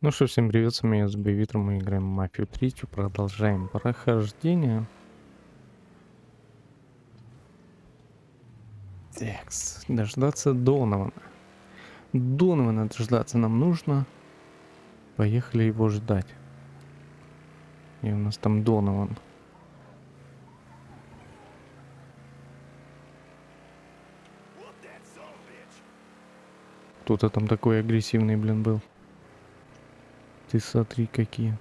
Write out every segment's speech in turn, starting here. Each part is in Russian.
Ну что, всем привет, с вами я Збоевитр, мы играем Мафию 3, продолжаем прохождение. Текс, дождаться Донована. Донована дождаться нам нужно. Поехали его ждать. И у нас там Донован. Кто-то там такой агрессивный, блин, был. Ты смотри, какие.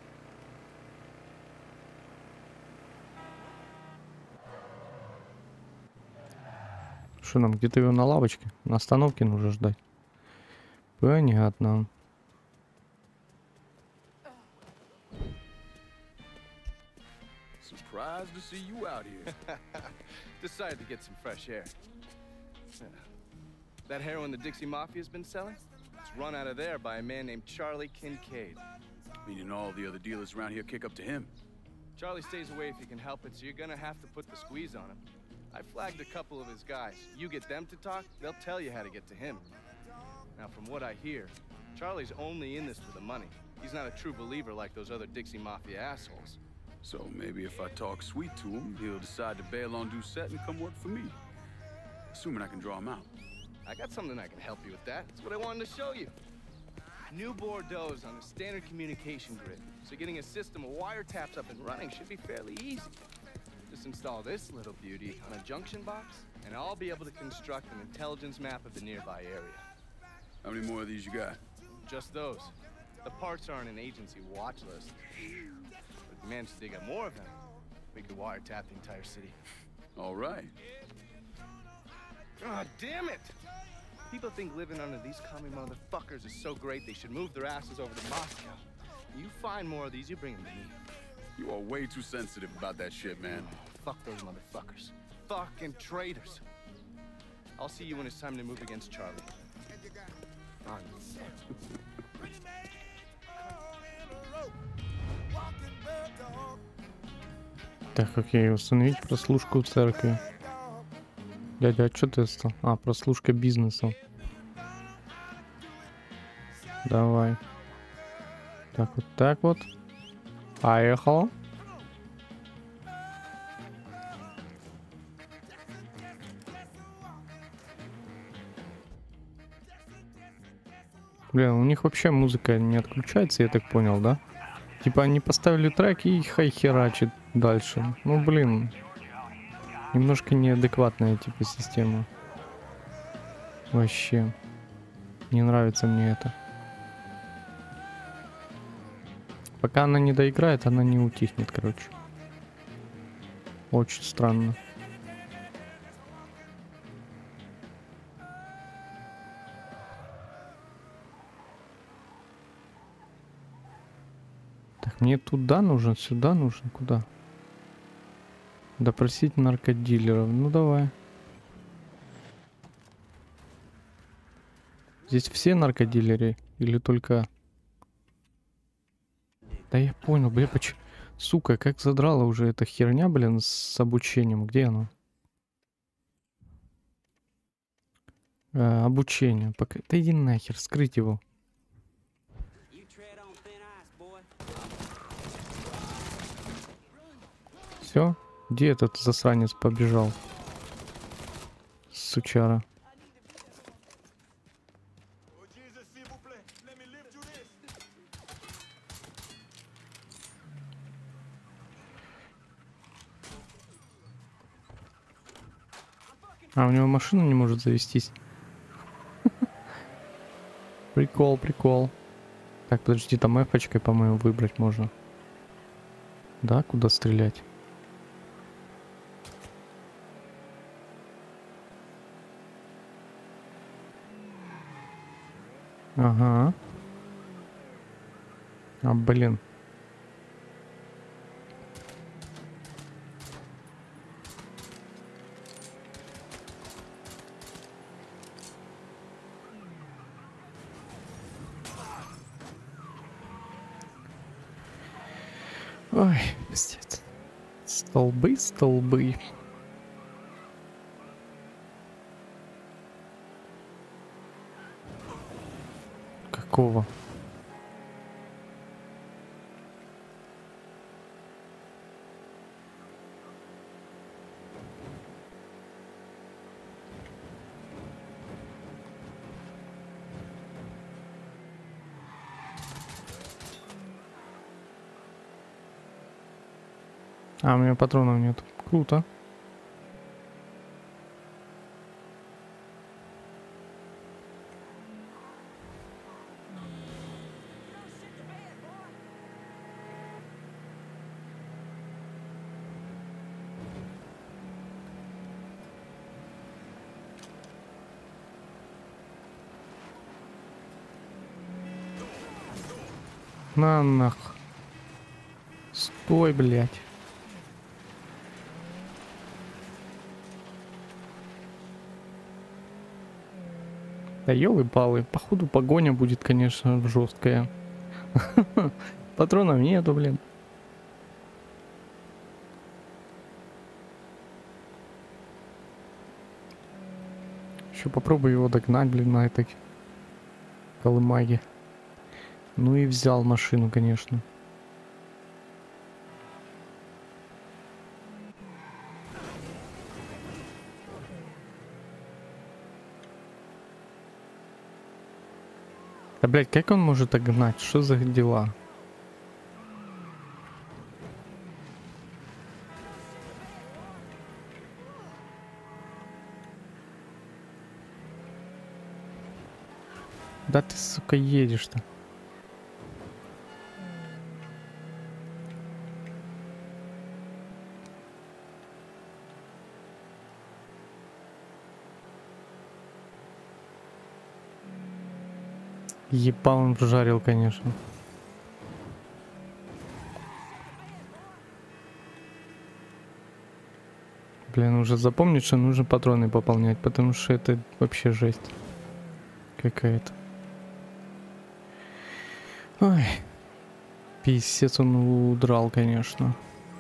Что нам, где-то его на лавочке? На остановке нужно ждать. Понятно. Surprised to see you out here. Decided to get some fresh air. That heroin the Dixie Mafia's been selling? It's run out of there by a man named Charlie Kincaid. Meaning all the other dealers around here kick up to him. Charlie stays away if he can help it, so you're gonna have to put the squeeze on him. I flagged a couple of his guys. You get them to talk, they'll tell you how to get to him. Now, from what I hear, Charlie's only in this for the money. He's not a true believer like those other Dixie Mafia assholes. So maybe if I talk sweet to him, he'll decide to bail on Doucette and come work for me. Assuming I can draw him out. I got something that can help you with that. That's what I wanted to show you. New Bordeaux's on a standard communication grid, so getting a system of wiretaps up and running should be fairly easy. Just install this little beauty on a junction box, and I'll be able to construct an intelligence map of the nearby area. How many more of these you got? Just those. The parts are on an agency watch list. But if we manage to dig up more of them, we could wiretap the entire city. All right. God damn it! People think living under these commie motherfuckers is so great they should move their asses over to Moscow. You find more of these, you bring them to me. You are way too sensitive about that shit, man. Fuck those motherfuckers. Fucking traitors. I'll see you when it's time to move against Charlie. Так, окей, установить прослушку в церкви. Дядя, а что ты стал? А, прослушка бизнеса. Давай. Так вот, так вот. Поехал. Блин, у них вообще музыка не отключается, я так понял, да? Типа они поставили трек и хай херачит дальше. Ну блин. Немножко неадекватная типа система. Вообще. Не нравится мне это. Пока она не доиграет, она не утихнет, короче. Очень странно. Так, мне туда нужен, сюда нужен, куда? Допросить наркодилеров. Ну давай. Здесь все наркодилеры или только... Да я понял, бля, почему... Сука, как задрала уже эта херня, блин, с обучением. Где оно? Обучение. Пока... Да иди нахер, скрыть его. Все? Где этот засранец побежал? Сучара. А, у него машина не может завестись. Прикол, прикол. Так, подожди, там эфочкой, по-моему, выбрать можно. Да, куда стрелять? Ага. А, блин. Ой, пиздец. Столбы, столбы. Какого? А, у меня патронов нет. Круто. На нах. Стой, блядь. Да ёлы-палы. Походу погоня будет, конечно, жесткая. Патронов нету, блин. Еще попробую его догнать, блин, на этой колымаге. Ну и взял машину, конечно. Да, блядь, как он может догнать? Что за дела? Да ты, сука, едешь-то. Ебал он прожарил, конечно. Блин, уже запомнить, что нужно патроны пополнять, потому что это вообще жесть какая-то. Ой, пиздец он удрал, конечно.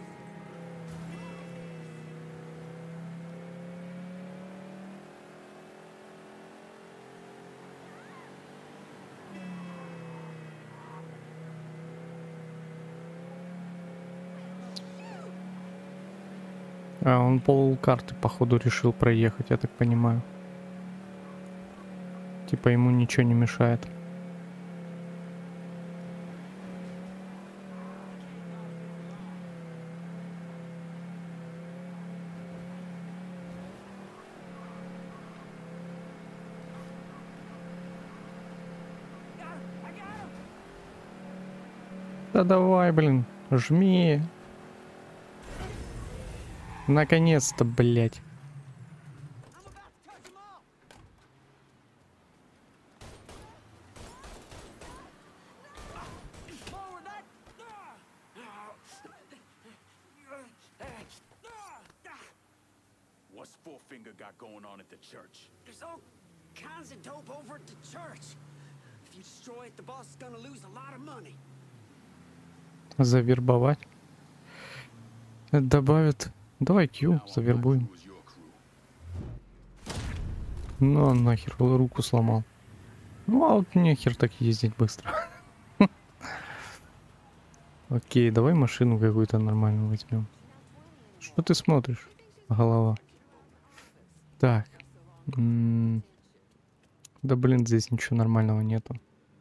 А, он пол карты, походу, решил проехать, я так понимаю. Типа ему ничего не мешает. Да давай, блин, жми. Наконец-то, блядь. What's Fourfinger got going on at the church? There's all kinds of dope over at the church. If you destroy it, the boss is gonna lose a lot of money. Завербовать. Добавят. Давай Q, завербуем. Ну а нахер, руку сломал. Ну а вот нехер так ездить быстро. Окей, давай машину какую-то нормальную возьмем. Что ты смотришь, голова? Так. Да блин, здесь ничего нормального нету.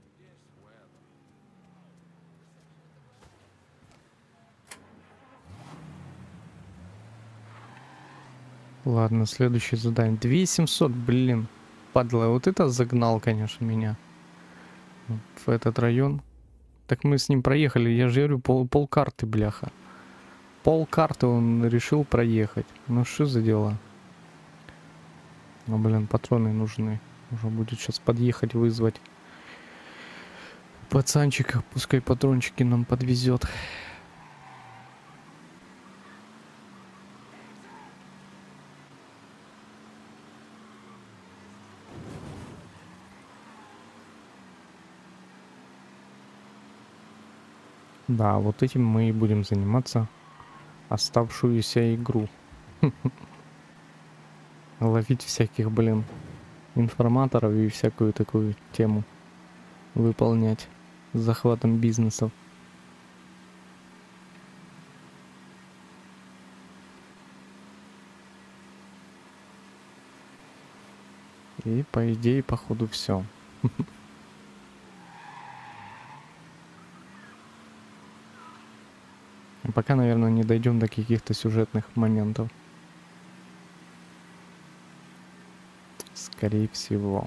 Ладно, следующее задание. 2700, блин. Падла, вот это загнал, конечно, меня. В этот район. Так мы с ним проехали, я же говорю, пол карты, бляха. Пол карты он решил проехать. Ну что за дела? Ну, блин, патроны нужны. Уже будет сейчас подъехать, вызвать пацанчика. Пускай патрончики нам подвезет. Да, вот этим мы и будем заниматься оставшуюся игру. Ловить всяких, блин, информаторов и всякую такую тему выполнять с захватом бизнесов. И по идее, походу, все. Пока, наверное, не дойдем до каких-то сюжетных моментов. Скорее всего.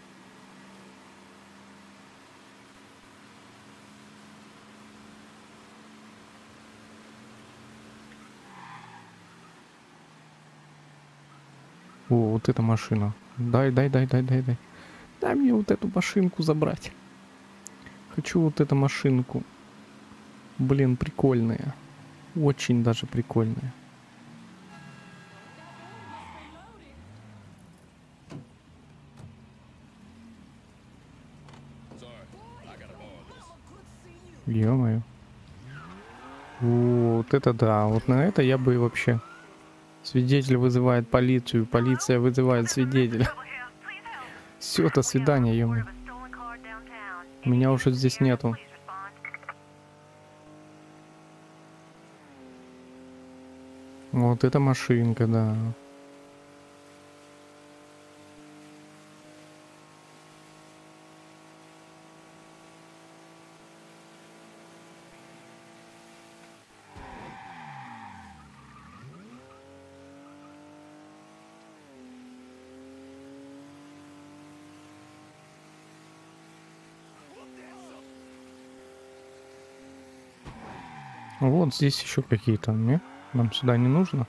О, вот эта машина. Дай. Дай мне вот эту машинку забрать. Хочу вот эту машинку. Блин, прикольная. Очень даже прикольная. Ё-моё. Вот это да. Вот на это я бы вообще... Свидетель вызывает полицию, полиция вызывает свидетеля. Все, до свидания, ё-моё. Меня уже здесь нету. Вот эта машинка, да. Вот здесь еще какие-то, не? Нам сюда не нужно.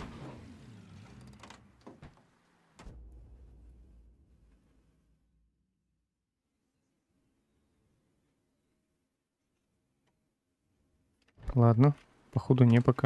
Ладно, походу не пока.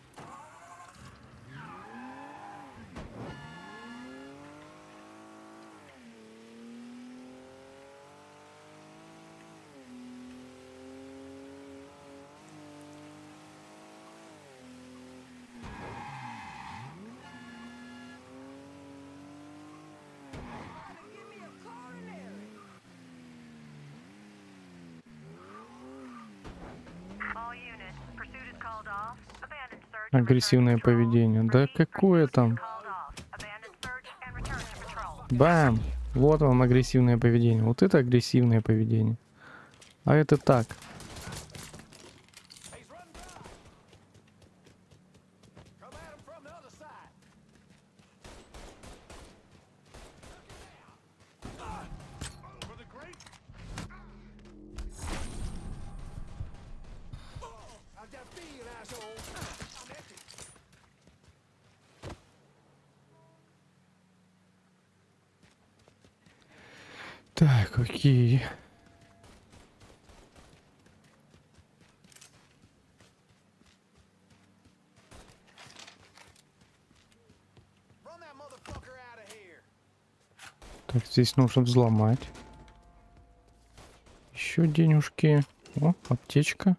Агрессивное поведение. Да какое там? Бам! Вот вам агрессивное поведение. Вот это агрессивное поведение. А это так. Так, окей. Так, здесь нужно взломать. Еще денежки. О, аптечка.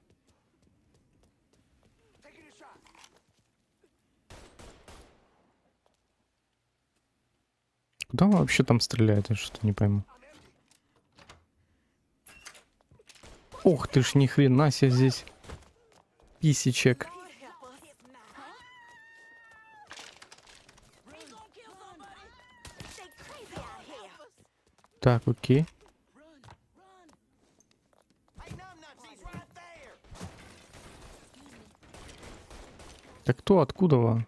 Куда он вообще там стреляет? Я что-то не пойму. Ох ты ж, ни хрена себе здесь. Писечек. Так, окей. Так кто, откуда вы?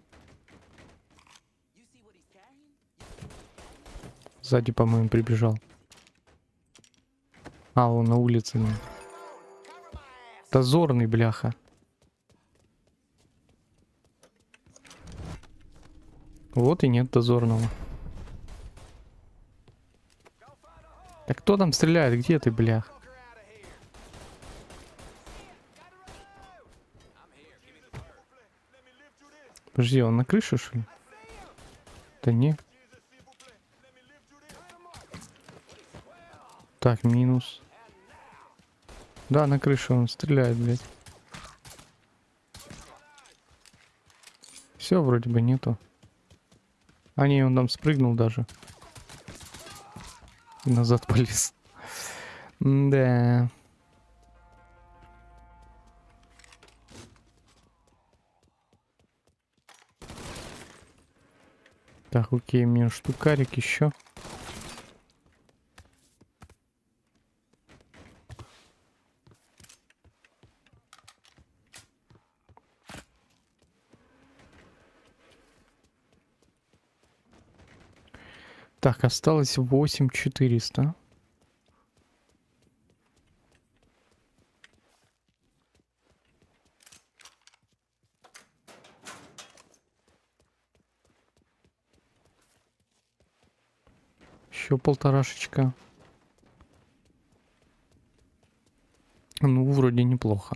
Сзади, по-моему, прибежал. А, он на улице. Ну. Дозорный, бляха. Вот и нет дозорного. Так кто там стреляет? Где ты, блях? Подожди, он на крыше, что ли? Да не. Так, минус. Да, на крыше он стреляет, блядь. Все, вроде бы нету. А не, он там спрыгнул даже. И назад полез. Да. Так, окей, мне штукарик еще. Так, осталось 8400. Еще полторашечка. Ну, вроде неплохо.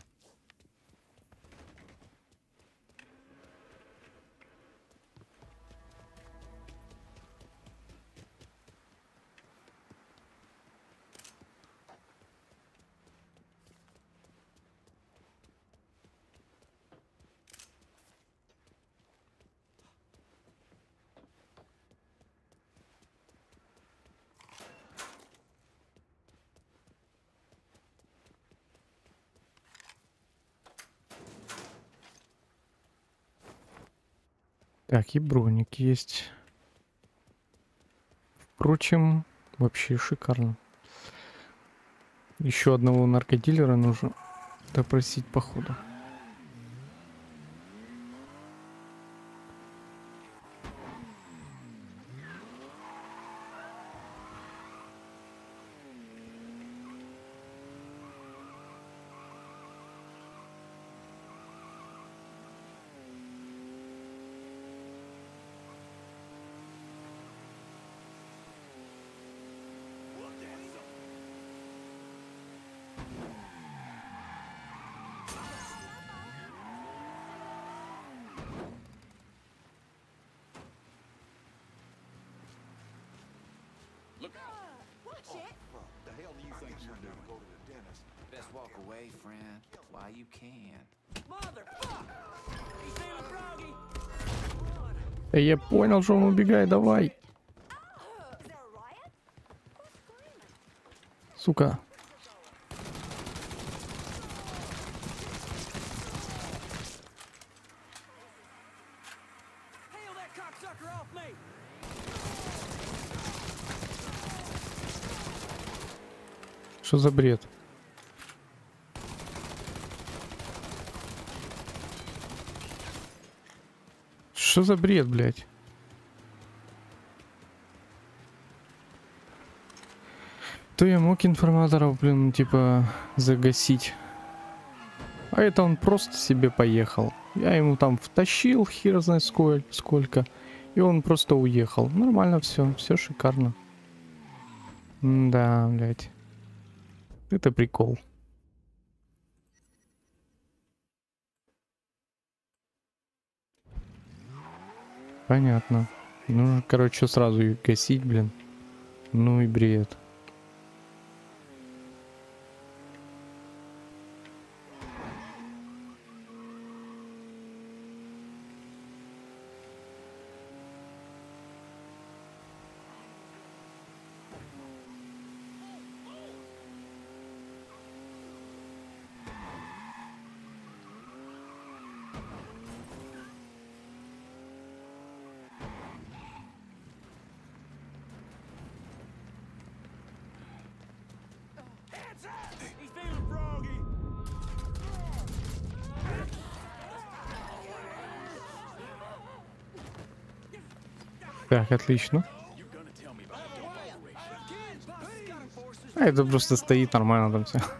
Так, и броник есть. Впрочем, вообще шикарно. Еще одного наркодилера нужно допросить походу. Best walk away, friend, while you can. Я понял, что он убегает, давай. Сука. Что за бред? Что за бред, блядь? То я мог информаторов, блин, типа, загасить. А это он просто себе поехал. Я ему там втащил, хер знает сколько. И он просто уехал. Нормально все, все шикарно. Да, блядь. Это прикол. Понятно. Ну, короче, сразу их гасить, блин. Ну и бред. Так, отлично. А это просто стоит нормально там все.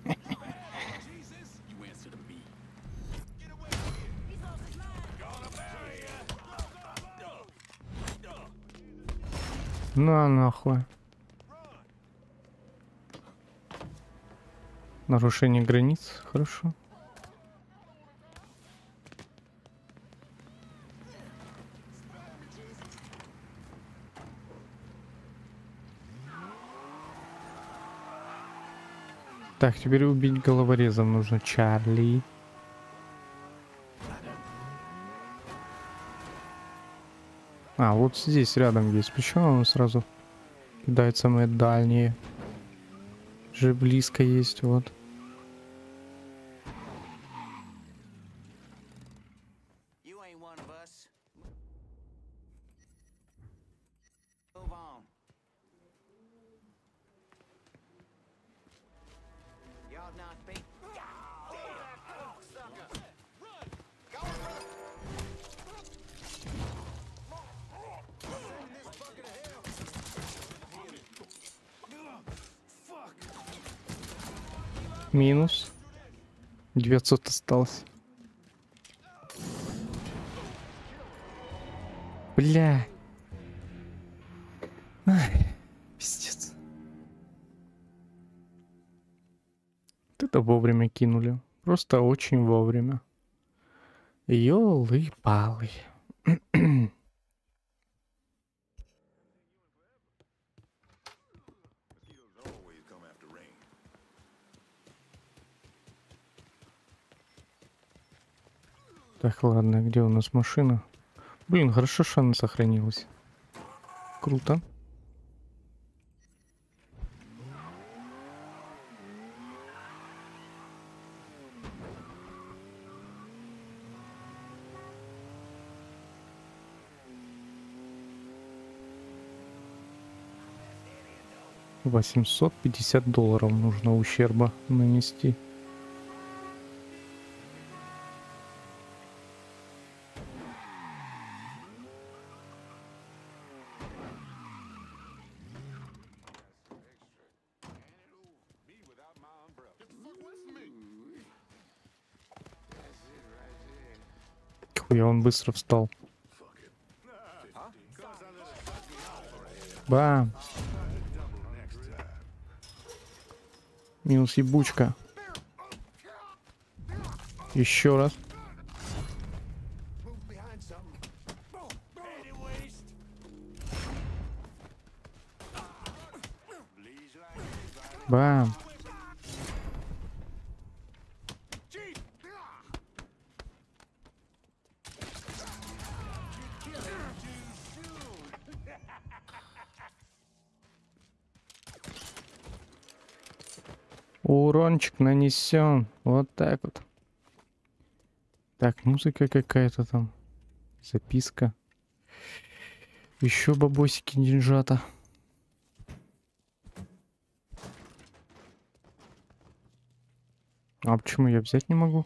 Ну а нахуй. Нарушение границ, хорошо. Так, теперь убить головорезом нужно, Чарли. А, вот здесь рядом есть. Почему он сразу кидает самые дальние? Же близко есть, вот. Минус. 900 осталось. Бля. Ай, пиздец. Вот это вовремя кинули. Просто очень вовремя. Ёлы-палы. Так, ладно, где у нас машина? Блин, хорошо, что она сохранилась. Круто. $850 нужно ущерба нанести. Хуя, он быстро встал. Бам! Минус ебучка. Еще раз. Бам! Урончик нанесен. Вот так вот. Так, музыка какая-то там. Записка. Еще бабосики деньжата. А почему я взять не могу?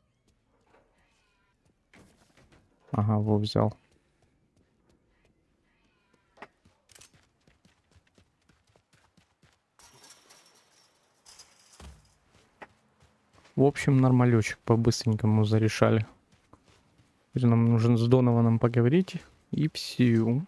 Ага, во, взял. В общем, нормалечек, по-быстренькому зарешали. Теперь нам нужно с Донованом поговорить. И все.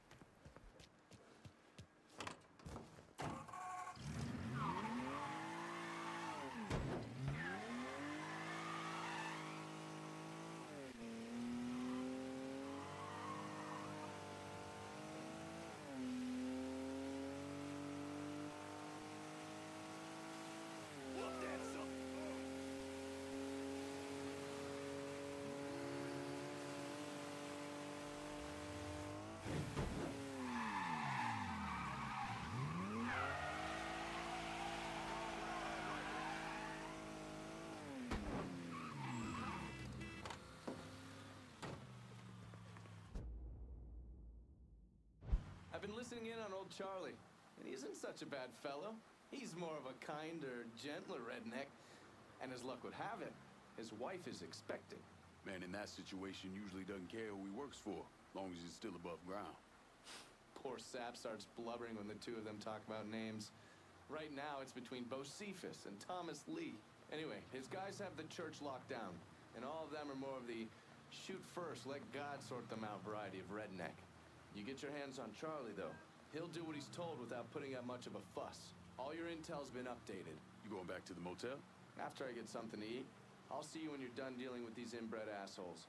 I've been listening in on old Charlie, and he isn't such a bad fellow. He's more of a kinder, gentler redneck. And as luck would have it, his wife is expecting. Man in that situation usually doesn't care who he works for, as long as he's still above ground. Poor Sap starts blubbering when the two of them talk about names. Right now, it's between Bocephus and Thomas Lee. Anyway, his guys have the church locked down, and all of them are more of the shoot first, let God sort them out variety of redneck. You get your hands on Charlie, though. He'll do what he's told without putting up much of a fuss. All your intel's been updated. You going back to the motel? After I get something to eat, I'll see you when you're done dealing with these inbred assholes.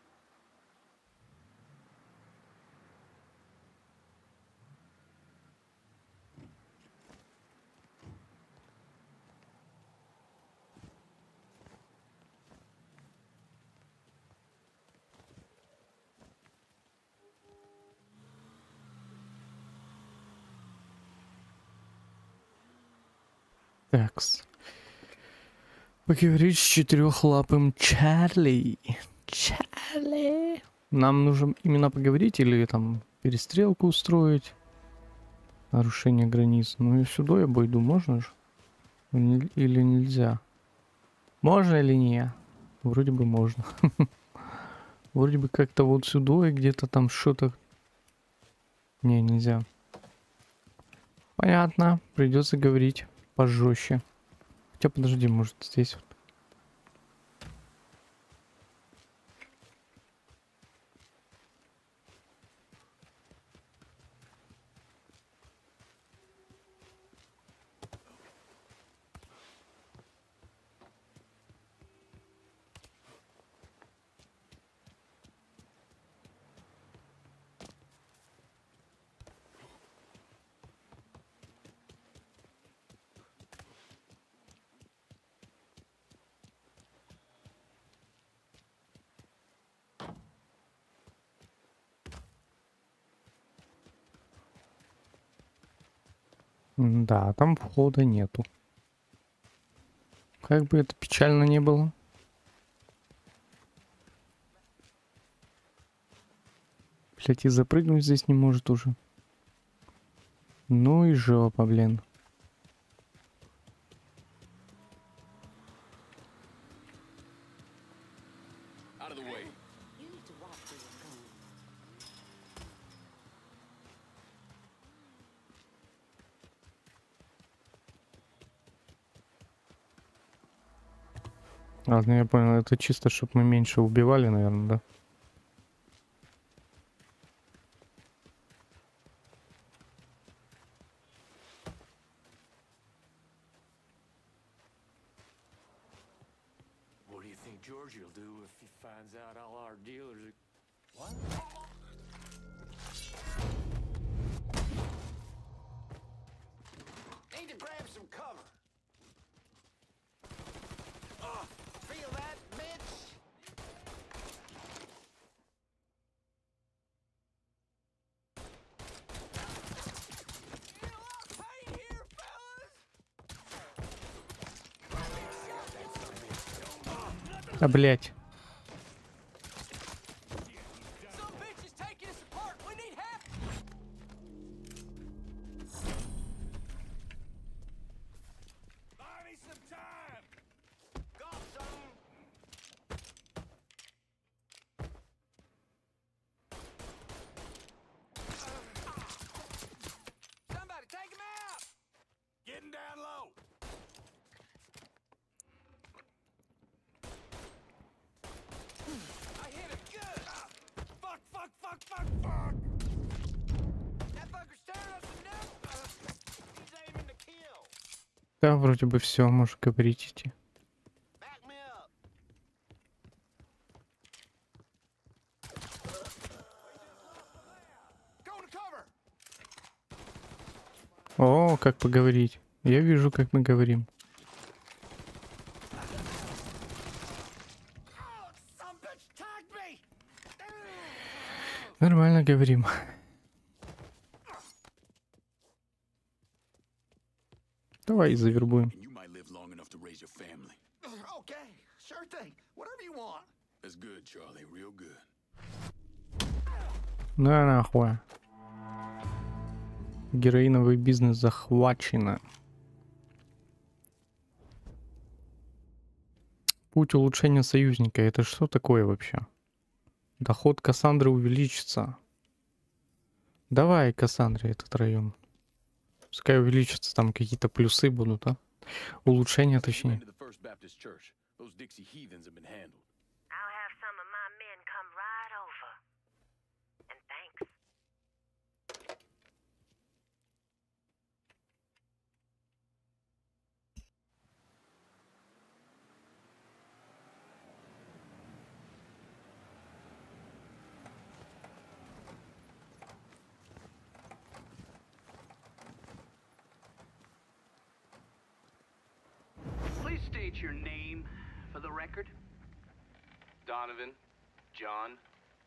Такс. Поговорить с четырехлапым Чарли. Чарли. Нам нужно именно поговорить или там перестрелку устроить? Нарушение границ. Ну и сюда я обойду, можно же? Или нельзя? Можно или не? Вроде бы можно. Вроде бы как-то вот сюда и где-то там что-то... Не, нельзя. Понятно. Придется говорить пожестче. Хотя подожди, может здесь вот. Да, там входа нету. Как бы это печально не было. Блять, и запрыгнуть здесь не может уже. Ну и жопа, блин. Out of the way. You need to watch where you're going. Ладно, я понял, это чисто, чтобы мы меньше убивали, наверное, да? What do you think Georgie will do if he finds out all our dealers are... What? Need to grab some cover. Feel that, Mitch? А, блять. Some bitch is taking us apart. We need help. Buy me some time. Got some. Somebody take him out. Getting down low. I hit him good. Fuck, fuck, fuck, fuck, fuck! That fucker's tearing us a new. He's aiming to kill. Да, вроде бы все, можешь говорить идти. Back me up. Go to cover. О, как поговорить. Я вижу, как мы говорим. Oh, some bitch tagged me. Нормально говорим. Давай завербуем. And you might live long enough to raise your family. Okay, sure thing. Whatever you want. That's good, Charlie. Real good. На нахуй. Героиновый бизнес захвачено. Путь улучшения союзника. Это что такое вообще? Доход Кассандры увеличится. Давай, Кассандре, этот район. Пускай увеличится, там какие-то плюсы будут, а? Улучшения, точнее. To the First Baptist Church. Those Dixie heathens have been handled. I'll have some of my men come right over. And thanks. Please state your name for the record. Donovan, John.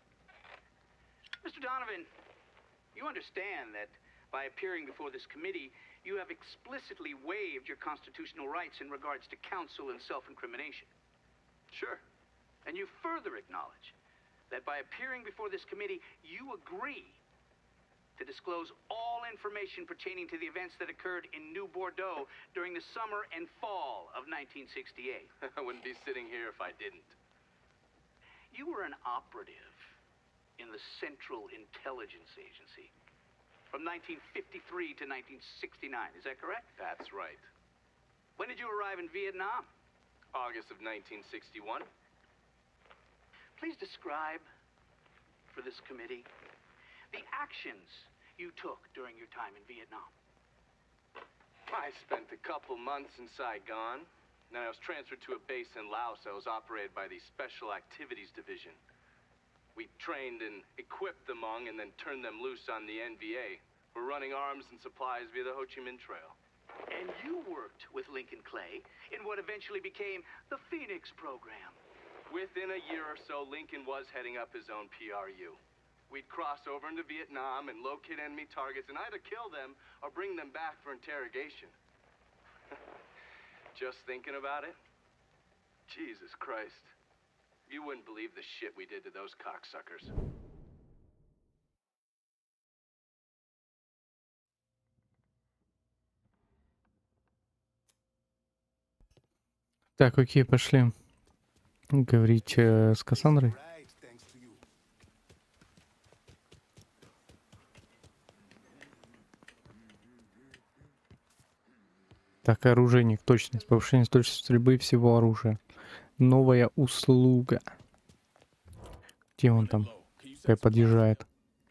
Mr. Donovan, you understand that by appearing before this committee, you have explicitly waived your constitutional rights in regards to counsel and self-incrimination. Sure. And you further acknowledge that by appearing before this committee, you agree to disclose all information pertaining to the events that occurred in New Bordeaux during the summer and fall of 1968. I wouldn't be sitting here if I didn't. You were an operative in the Central Intelligence Agency from 1953 to 1969. Is that correct? That's right. When did you arrive in Vietnam? August of 1961. Please describe for this committee the actions you took during your time in Vietnam. I spent a couple months in Saigon. Then I was transferred to a base in Laos that was operated by the Special Activities Division. We trained and equipped the Hmong and then turned them loose on the NVA. We're running arms and supplies via the Ho Chi Minh Trail. And you worked with Lincoln Clay in what eventually became the Phoenix program. Within a year or so, Lincoln was heading up his own PRU. We'd cross over into Vietnam and locate enemy targets and either kill them or bring them back for interrogation. Just thinking about it? Jesus Christ. You wouldn't believe the shit we did to those cocksuckers. Так, окей, пошли говорить с Кассандрой. Так, оружейник, точность, повышение точности стрельбы всего оружия. Новая услуга. Где он там? Как подъезжает?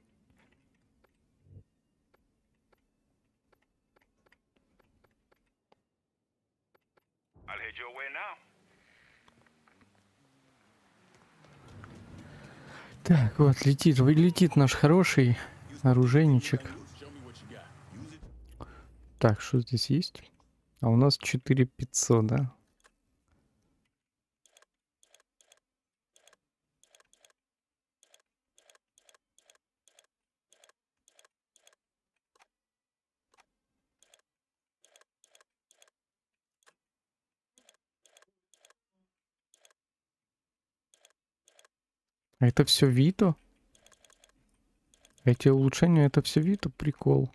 Так, вот, летит наш хороший оружейничек. Так, что здесь есть? А у нас 4500, да? А это все Вито? Эти улучшения, это все Вито? Прикол.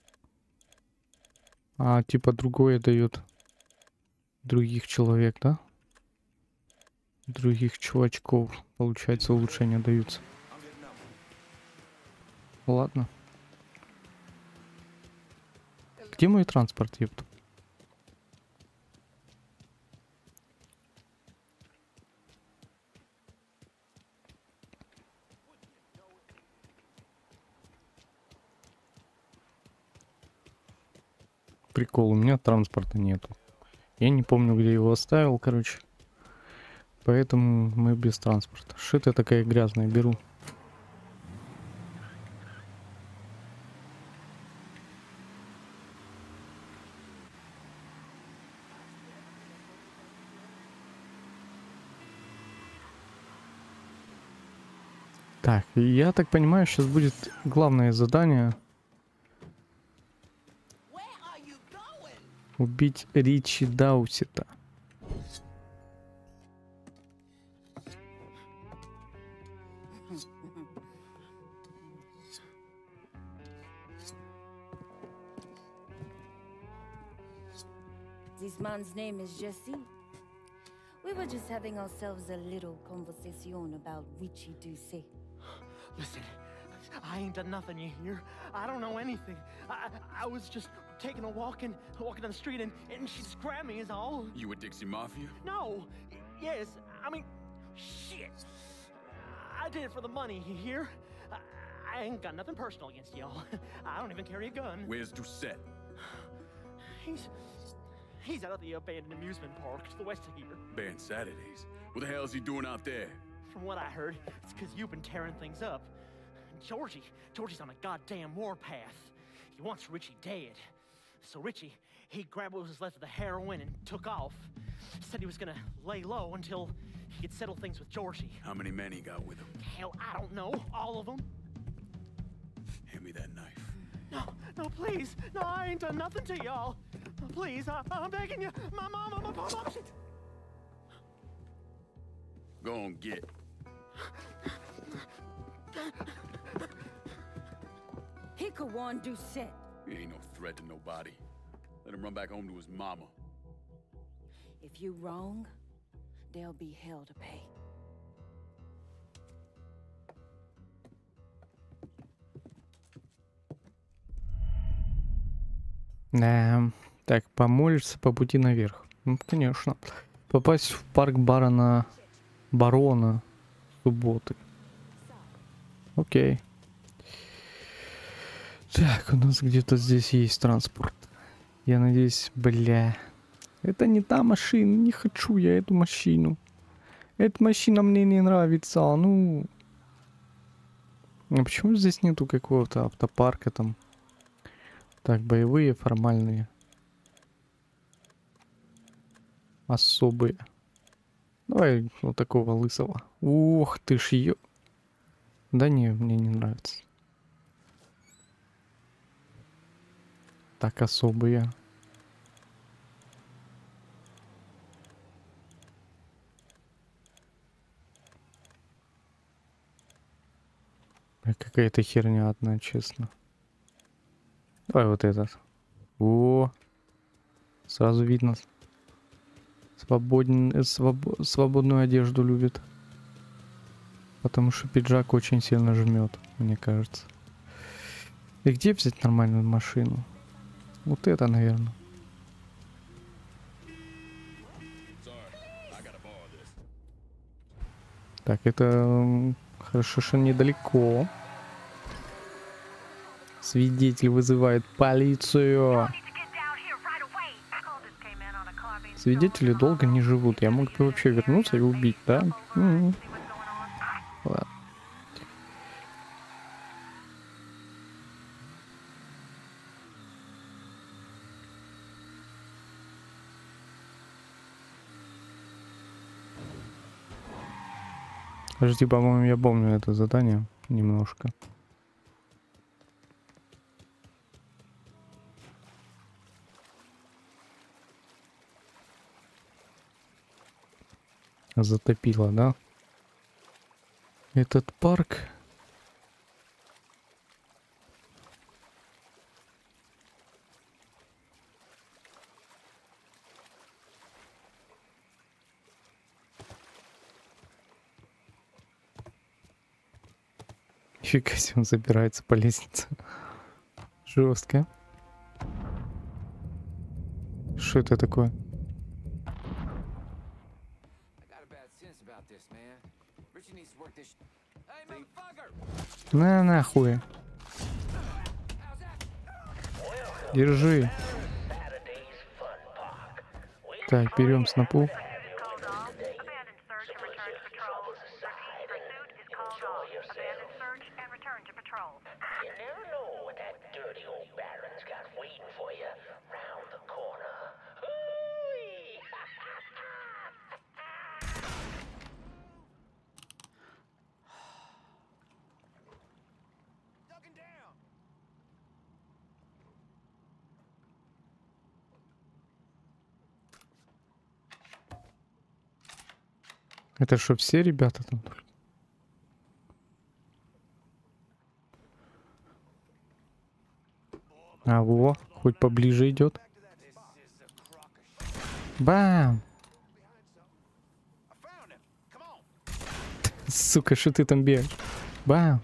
А, типа другое дает. Других человек, да? Других чувачков, получается, улучшения даются. Ладно. Где мой транспорт, ёпта? Прикол, у меня транспорта нету. Я не помню, где его оставил, короче. Поэтому мы без транспорта. Что это такая грязная беру? Так, я так понимаю, сейчас будет главное задание. Убить Ричи Даусета. This man's name is Jesse. We were just having ourselves a little conversation about Richie Doucet. Listen, I ain't done nothing, you hear? I don't know anything. I was just taking a walking down the street and she just grabbed me is all. You with Dixie Mafia? No. Yes, I mean, shit. I did it for the money, you hear? I ain't got nothing personal against y'all. I don't even carry a gun. Where's Doucet? He's out at the abandoned amusement park to the west of here. Banned Saturdays. What the hell is he doing out there? From what I heard, it's because you've been tearing things up. Georgie's on a goddamn warpath. He wants Richie dead. So Richie, he grabbed what was left of the heroin and took off. Said he was gonna lay low until he could settle things with Georgie. How many men he got with him? Hell, I don't know. All of them. Hand me that knife. No, please. No, I ain't done nothing to y'all. Please, I'm begging you. My mom, my mom, shit. Go on, get. He could warn Doucet. He ain't no threat to nobody. Let him run back home to his mama. If you wrong, there'll be hell to pay. Так, помолишься по пути наверх. Ну, конечно. Попасть в парк барона субботы. Окей. Так, у нас где-то здесь есть транспорт. Я надеюсь, бля. Это не та машина, не хочу я эту машину. Эта машина мне не нравится, ну... А почему здесь нету какого-то автопарка там? Так, боевые, формальные. Особые. Давай вот такого лысого. Ух ты ж ё... Да не, мне не нравится. Так, особые. Какая-то херня одна, честно. Давай вот этот. О, сразу видно. Свободную одежду любит. Потому что пиджак очень сильно жмет, мне кажется. И где взять нормальную машину? Вот это, наверное. Так, это хорошо, что недалеко. Свидетель вызывает полицию. Свидетели долго не живут. Я мог бы вообще вернуться и убить, да? Ладно. Подожди, по-моему, я помню это задание немножко. Затопило, да? Этот парк. Фига себе, он забирается по лестнице. Жестко. Что это такое? На нахуй. Держи. Так, берем снопу. Это что, все ребята там? А, во, хоть поближе идет. Бам! Сука, что ты там бегаешь? Бам!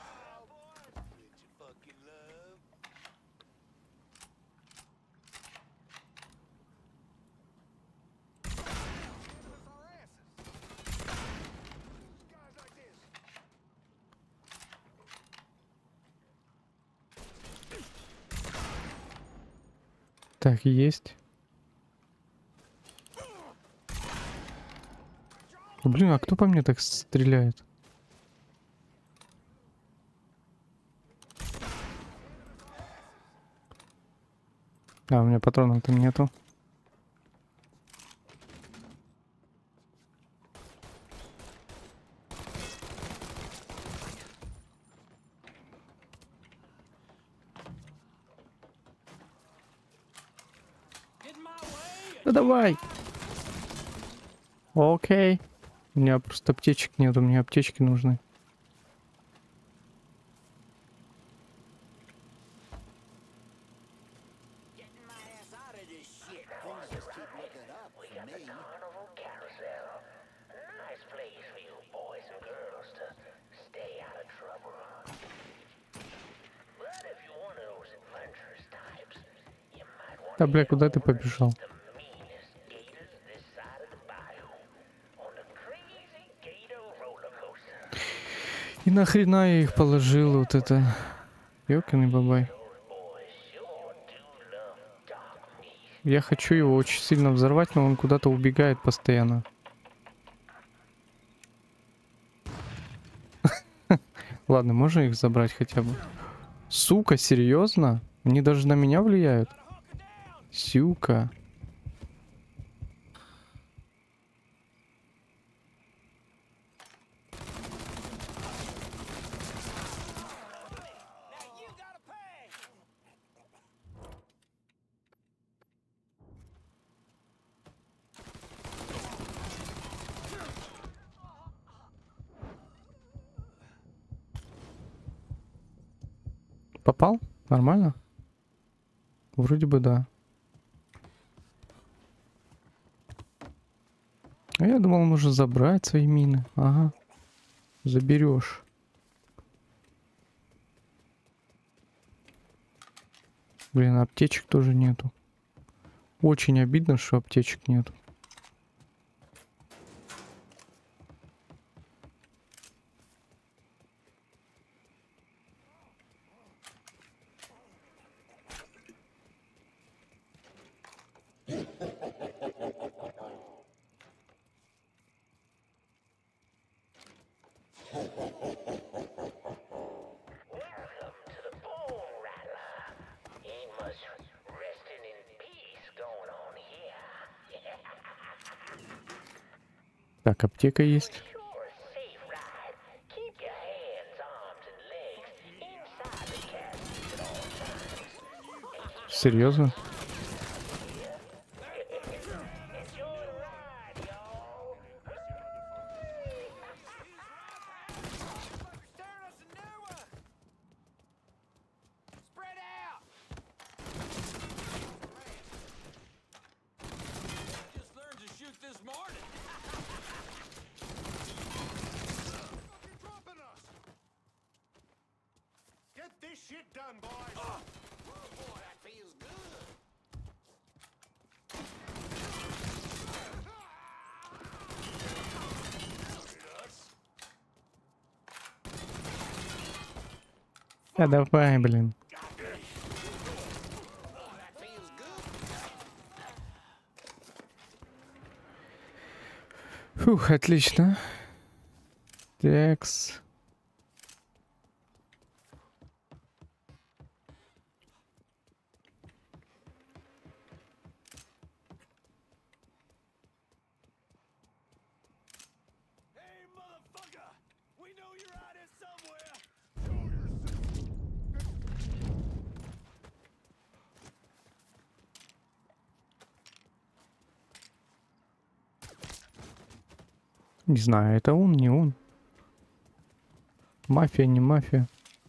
Так, есть. Блин, а кто по мне так стреляет? А, у меня патронов-то нету. Да давай! Окей. У меня просто аптечек нету, мне аптечки нужны. Да, бля, куда ты побежал? И нахрена я их положил, вот это... Ёканый бабай. Я хочу его очень сильно взорвать, но он куда-то убегает постоянно. Ладно, можно их забрать хотя бы? Сука, серьезно? Они даже на меня влияют? Сука. Попал? Нормально? Вроде бы да. А я думал, можно забрать свои мины. Ага. Заберешь. Блин, аптечек тоже нету. Очень обидно, что аптечек нету. Так, аптека есть. Серьезно? Да давай, блин. Фух, отлично. Текс. Не знаю, это он, не он. Мафия, не мафия.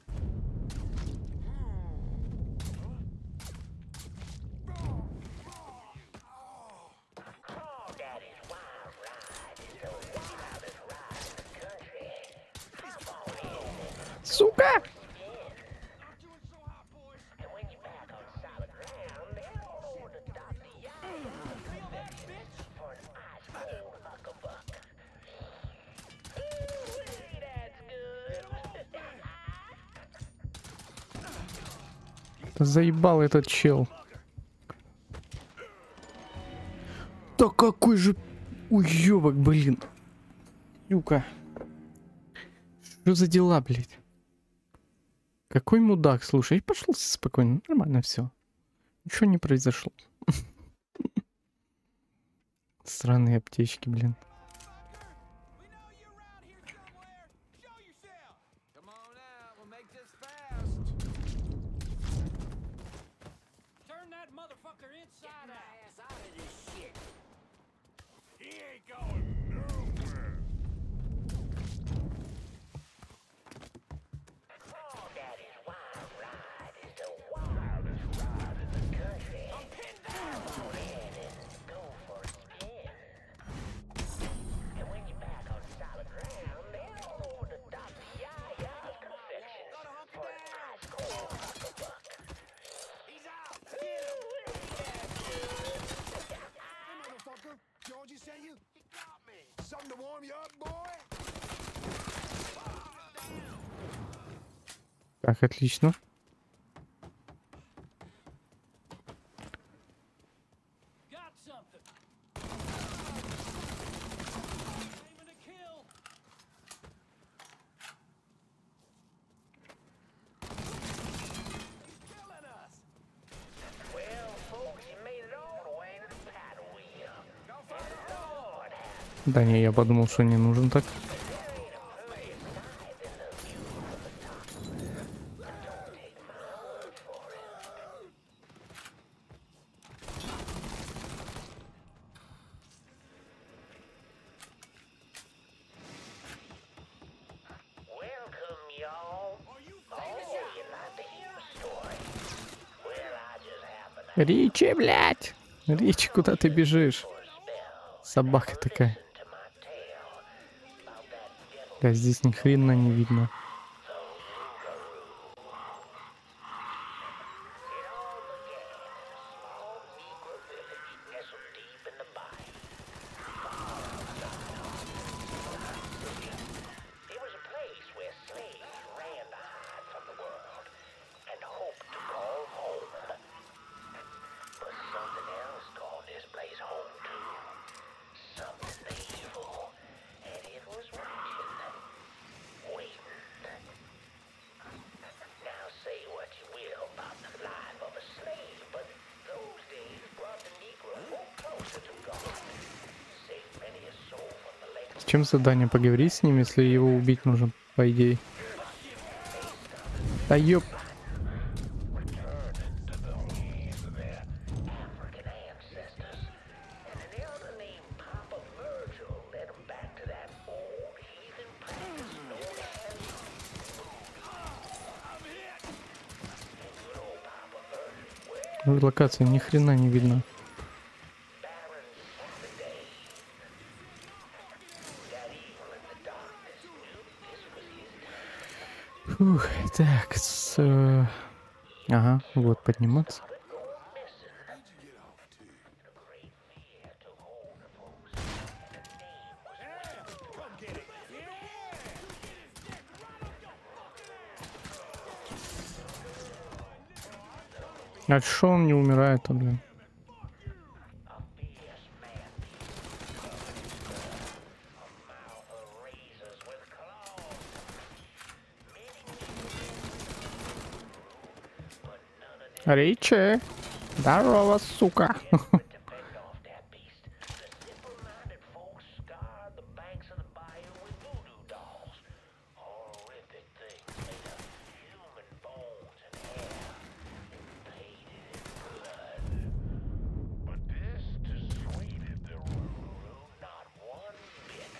Сука! Заебал этот чел. Да какой же уёбок, блин. Юка. Что за дела, блядь? Какой мудак, слушай, пошел спокойно, нормально все. Ничего не произошло. Странные аптечки, блин. Something to warm you up, boy? Так, отлично. Got something. Aiming to kill. Killing us. Well, folks, you made it all the way to the paddle wheel. Lord, Да не, я подумал, что не нужен так. welcome, y'all. Oh, you like to hear a story? Well, I just happened to Ричи, блядь! Ричи, куда ты бежишь? Собака такая. to my tale about that devil Да здесь ни хрена не видно. It all began in a small Negro village nestled deep in the bayou. It was a place where slaves ran to hide from the world and hoped to call home. But something else called this place home too. Something evil. And it was watching. Waiting. Now say what you will about the life of a slave, but those days brought the Negro folk closer to God. Saved many a soul from the lake. Чем задание? Поговорить с ним, если его убить нужно, по идее. Да ёп. Returned to the ways of their African ancestors. And an elder named Papa Virgil led them back to that old heathen practice known as I'm hit. And good old Papa Virgil, well, Ну, локация ни хрена не видно. Baron Saturday. That evil in the darkness knew this was his time. Фух, так, ага, вот, подниматься. Great fear took hold of folks, and a name was Come get it. А шо он не умирает-то, блин? a fierce man. A mouth of razors with claws. But none of them Ричи! Здорово, сука! to fend off that beast. The simple-minded folks scarred the banks of the bayou with voodoo dolls. Horrific things made of human bones and hair, painted in blood. But this dissuaded the Ruru not one bit.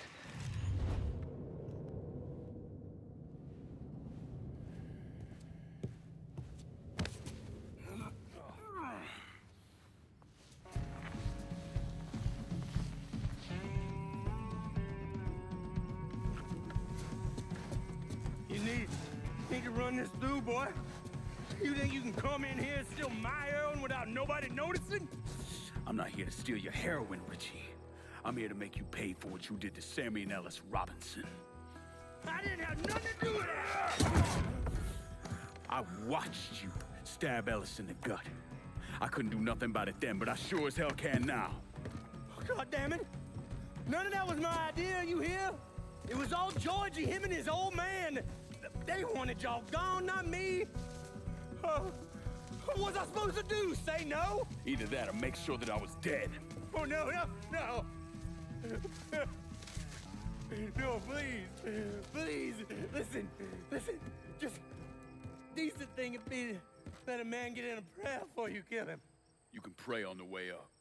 You need to run this through, boy. You think you can come in here and steal my heroin without nobody noticing? I'm not here to steal your heroin, Richie. I'm here to make you pay for what you did to Sammy and Ellis Robinson. I didn't have nothing to do with that. I watched you stab Ellis in the gut. I couldn't do nothing about it then, but I sure as hell can now. God damn it. None of that was my idea, you hear? It was all Georgie, him and his old man. They wanted y'all gone, not me. What was I supposed to do? Say no? Either that or make sure that I was dead. Oh, no. No, please, listen. Just decent thing would be to let a man get in a prayer before you kill him. You can pray on the way up.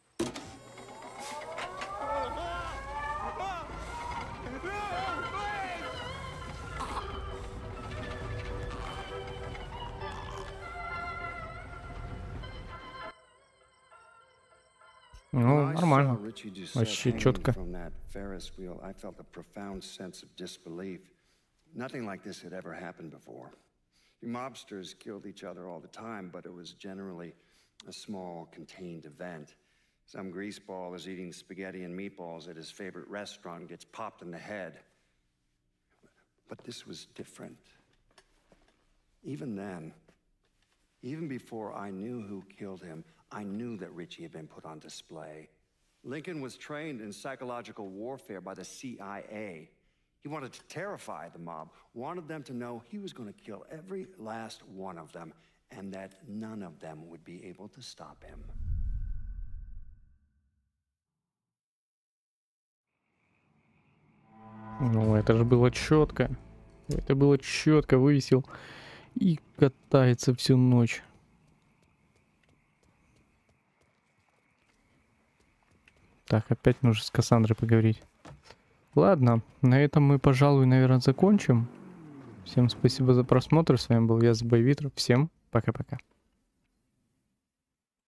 Ну, When I нормально. saw Richie Doucette Вообще hanging четко. from that Ferris wheel, I felt a profound sense of disbelief. Nothing like this had ever happened before. You mobsters killed each other all the time, but it was generally a small, contained event. Some greaseball is eating spaghetti and meatballs at his favorite restaurant and gets popped in the head. But this was different. Even then, even before I knew who killed him, I knew that Richie had been put on display. Lincoln was trained in psychological warfare by the CIA. He wanted to terrify the mob, wanted them to know he was going to kill every last one of them, and that none of them would be able to stop him. Ну, это же было четко. Это было четко, вывесил и катается всю ночь. Так, опять нужно с Кассандрой поговорить. Ладно, на этом мы, пожалуй, наверное, закончим. Всем спасибо за просмотр. С вами был я, Боевитр. Всем пока-пока.